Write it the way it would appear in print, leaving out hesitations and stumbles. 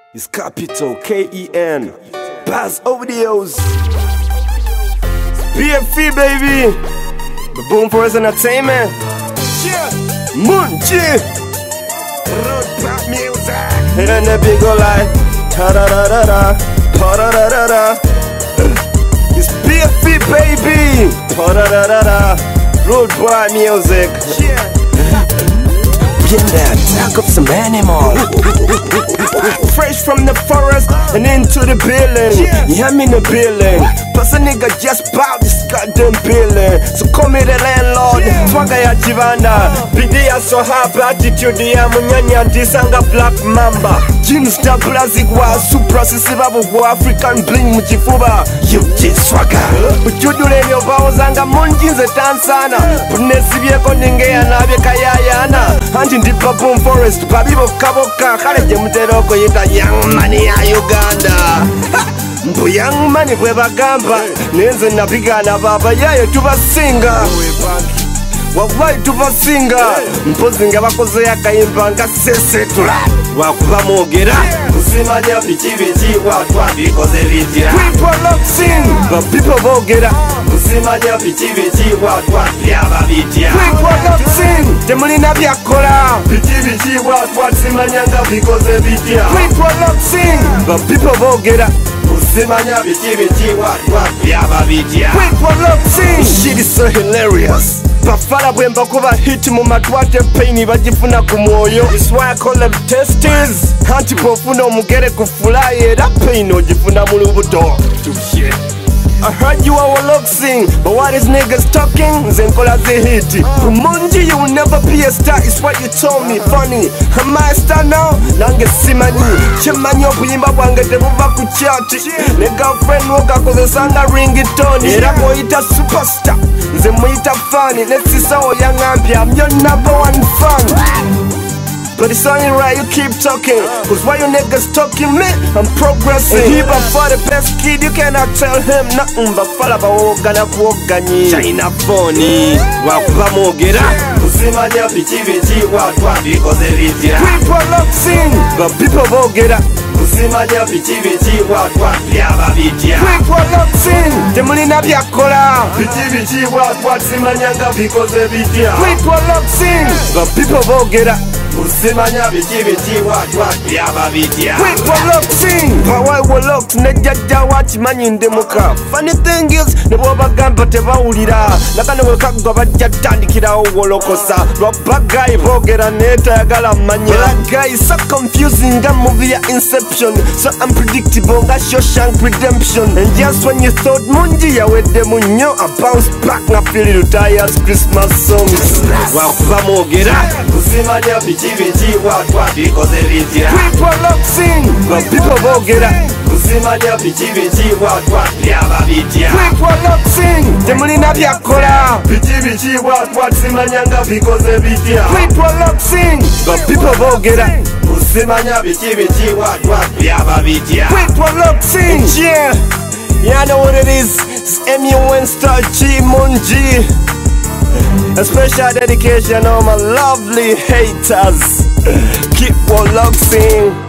It's capital K-E-N. Baz Audios. BFE baby. The Boom Forest Entertainment. Munchi. Roadblock music. And the big go like ta-da-da-da-da, pa-da-da-da-da. It's BFE baby. Pa-da-da-da-da. Road boy music. In there, attack up some animals. Fresh from the forest and into the building. Yeah, I'm in the building. Plus a nigga just bought this goddamn building. So call me the landlord. Swagga ya Jivanda. Bidi ya so high, attitude ya munyanya disanga black mamba. Jeans da blazik wa supra sisibabu wa African bling muchifuba. UG swagga. Uchudule nyo bao zanga munjinze tansana. Punesibye koningea nabye kayayana. Ndipa Boom Forest, babibo kaboka kale je muteroko yita Young Money ya Uganda. Mbu Young Money bwe bagamba nenze napigana baba yayo tubasinga. Wallahi tubasinga. Mpozi nga bakoze yakayimba nga sesetula. Wakuba mwogera kusimanya biki watwabikoze bitya. People love sing, but people boogera kusimanya biki watwabyaba bitya. People love sing, temulina byakola biki watwasimanya nga bikoze bitya. People love sing, but people boogera kusimanya biki watwabyaba bitya. People love sing, shit is so hilarious. Bafala bwemba kuba hit mu matwate pain bagifuna ku mwoyo. That's why I call them testes. Anti pofuna omugere kufula era pain ogifuna mu lubuto. I heard you all look sing, but what is niggas talking? Zenkola ze hit. Munji, you will never be a star, is what you told me. Funny, am I a star now? Nange simani. Chemanyo kuyimba bwange tebuva ku chati. Ne girlfriend woka kozesanga ringtone. Era koyita superstar, nze muyita funny. Let's see so yangambye, I'm your #1 fan. But it's only right you keep talking, cause why you niggas talking, man? I'm progressing. He but for the best kid, you cannot tell him nothing. But follow ba wogana kuoganyi China phony wakuba mwogera kusimanya biki watwabikoze bitya. People love sing, but people boogera kusimanya biki watwabyaba bitya. People love sing, temulina byakola biki watwasimanya nga bikoze bitya. People love sing, but people boogera kusimanya biki watwabyaba bitya. People love sing, but why we look nejjajja wakimanyi ndemuka. Funny thing is nebo bagamba tebawulira nakane wekagwa bajja tandikirawo wolokosa lwabagayi boogera netayagala manya. That guy is so confusing nga movie ya Inception, so unpredictable nga Shawshank Redemption. And just when you thought munji yawedde munyo, I bounce back nga feel Lutaya's Christmas songs. Wakuba mwogera kusimanya biki watwabikoze bitya. People love sing, but people boogera kusimanya biki watwabyaba bitya. People love sing, temulina byakola biki watwasimanya nga bikoze bitya. People love sing, but people boogera kusimanya biki watwabyaba bitya. People love sing, yeah. Yeah, I know what it is. It's MUN Star G Munji. A special dedication on my lovely haters. Keep on luxing.